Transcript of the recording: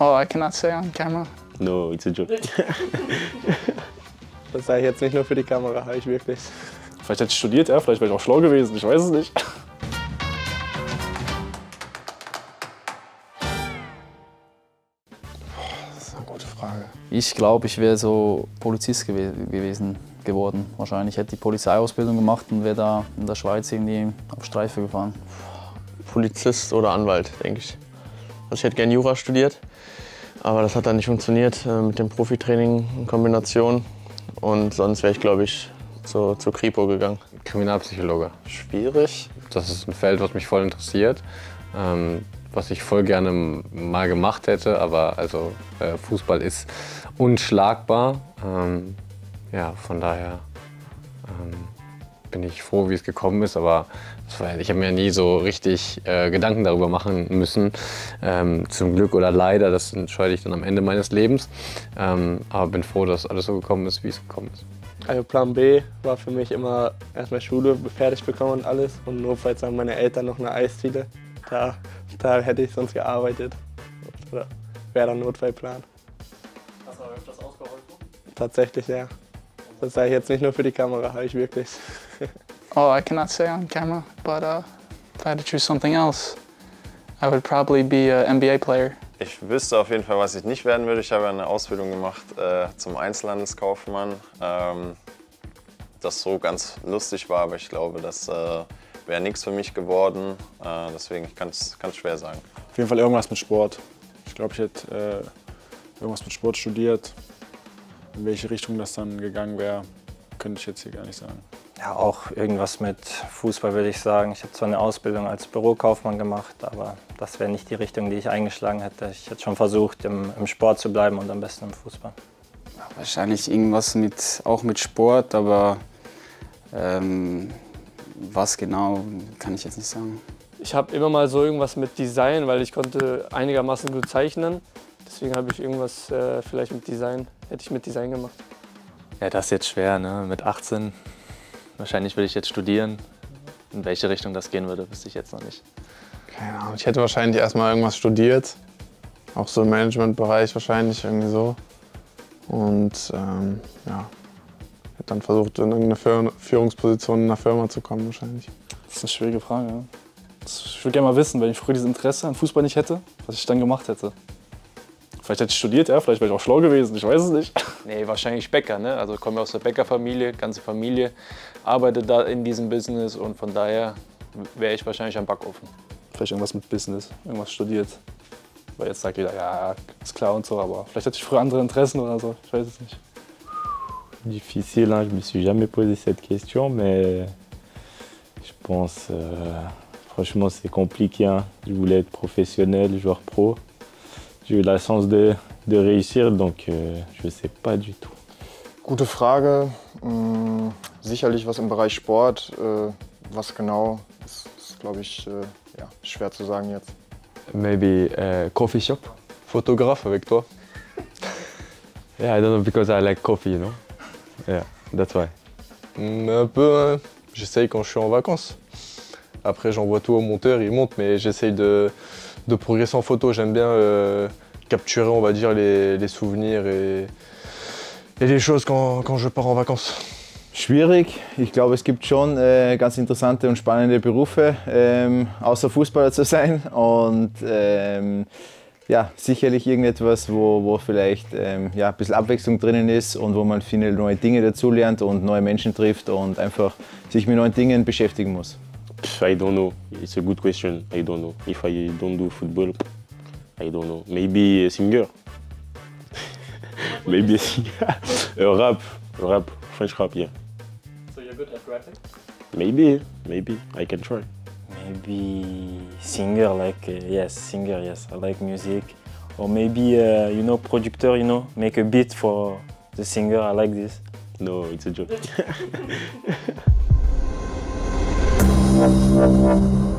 Oh, I cannot say on camera. No, it's a joke. Das sage ich jetzt nicht nur für die Kamera, habe ich wirklich. Vielleicht hätte ich studiert, ja, vielleicht wäre ich auch schlau gewesen, ich weiß es nicht. Das ist eine gute Frage. Ich glaube, ich wäre so Polizist geworden. Wahrscheinlich hätte die Polizeiausbildung gemacht und wäre da in der Schweiz irgendwie auf Streife gefahren. Polizist oder Anwalt, denke ich. Also ich hätte gerne Jura studiert, aber das hat dann nicht funktioniert mit dem Profitraining in Kombination. Und sonst wäre ich, glaube ich, zur Kripo gegangen. Kriminalpsychologe. Schwierig. Das ist ein Feld, was mich voll interessiert. Was ich voll gerne mal gemacht hätte, aber also Fußball ist unschlagbar. Ja, von daher bin ich froh, wie es gekommen ist, aber ich habe mir nie so richtig Gedanken darüber machen müssen. Zum Glück oder leider, das entscheide ich dann am Ende meines Lebens. Aber bin froh, dass alles so gekommen ist, wie es gekommen ist. Also Plan B war für mich immer erstmal Schule fertig bekommen und alles. Und notfalls haben meine Eltern noch eine Eisdiele. Da hätte ich sonst gearbeitet. Oder wäre dann Notfallplan. Hast du öfters ausgeholfen? Tatsächlich, ja. Das sage ich jetzt nicht nur für die Kamera, habe ich wirklich. Oh, I cannot say on camera, but if I had to choose something else, I would probably be an NBA player. Ich wüsste auf jeden Fall, was ich nicht werden würde. Ich habe eine Ausbildung gemacht zum Einzelhandelskaufmann, das so ganz lustig war, aber ich glaube, das wäre nichts für mich geworden. Deswegen kann es schwer sagen. Auf jeden Fall irgendwas mit Sport. Ich glaube, ich hätte irgendwas mit Sport studiert. In welche Richtung das dann gegangen wäre, könnte ich jetzt hier gar nicht sagen. Ja, auch irgendwas mit Fußball, würde ich sagen. Ich habe zwar eine Ausbildung als Bürokaufmann gemacht, aber das wäre nicht die Richtung, die ich eingeschlagen hätte. Ich hätte schon versucht, im Sport zu bleiben und am besten im Fußball. Ja, wahrscheinlich irgendwas auch mit Sport, aber was genau, kann ich jetzt nicht sagen. Ich habe immer mal so irgendwas mit Design, weil ich konnte einigermaßen gut zeichnen. Deswegen habe ich irgendwas vielleicht mit Design, hätte ich mit Design gemacht. Ja, das ist jetzt schwer, ne? Mit 18. Wahrscheinlich will ich jetzt studieren. In welche Richtung das gehen würde, wüsste ich jetzt noch nicht. Keine Ahnung, ich hätte wahrscheinlich erstmal irgendwas studiert. Auch so im Managementbereich wahrscheinlich irgendwie so. Und ja, hätte dann versucht, in irgendeine Führungsposition in einer Firma zu kommen wahrscheinlich. Das ist eine schwierige Frage, ja. Ich würde gerne mal wissen, wenn ich früher dieses Interesse an Fußball nicht hätte, was ich dann gemacht hätte. Vielleicht hätte ich studiert, ja, vielleicht wäre ich auch schlau gewesen, ich weiß es nicht. Nee, wahrscheinlich Bäcker, ne? Also ich komme aus der Bäckerfamilie, ganze Familie arbeitet da in diesem Business und von daher wäre ich wahrscheinlich am Backofen. Vielleicht irgendwas mit Business, irgendwas studiert. Weil jetzt sagt jeder, ja, ist klar und so, aber vielleicht hätte ich früher andere Interessen oder so, ich weiß es nicht. Difficile, hein? Je me suis jamais posé cette question, mais je pense, franchement, c'est compliqué. Hein? Je voulais être professionnel, joueur pro. J'ai eu la chance de réussir, donc je sais pas du tout. Gute Frage. Sicherlich was im Bereich Sport. Was genau, ist glaube ich, ja, schwer zu sagen jetzt. Maybe coffee shop. Photographe avec toi. Yeah, I don't know, because I like coffee, you know. Yeah, that's why. Un peu, hein. J'essaye quand je suis en vacances. Après, j'envoie tout au monteur, il monte, mais j'essaye de progresser en photo. J'aime bien capturer, on va dire, les souvenirs et les choses quand je pars en vacances. Schwierig. Ich glaube, es gibt schon ganz interessante und spannende Berufe, außer Fußballer zu sein. Und ja, sicherlich irgendetwas, wo vielleicht ja, ein bisschen Abwechslung drinnen ist und wo man viele neue Dinge dazulernt und neue Menschen trifft und einfach sich mit neuen Dingen beschäftigen muss. I don't know. It's a good question. I don't know. If I don't do football, I don't know. Maybe a singer. Maybe a singer. Rap, French rap, yeah. So you're good at rapping? Maybe. I can try. Maybe singer, like yes, singer, yes. I like music. Or maybe you know, producer, you know, make a beat for the singer. I like this. No, it's a joke.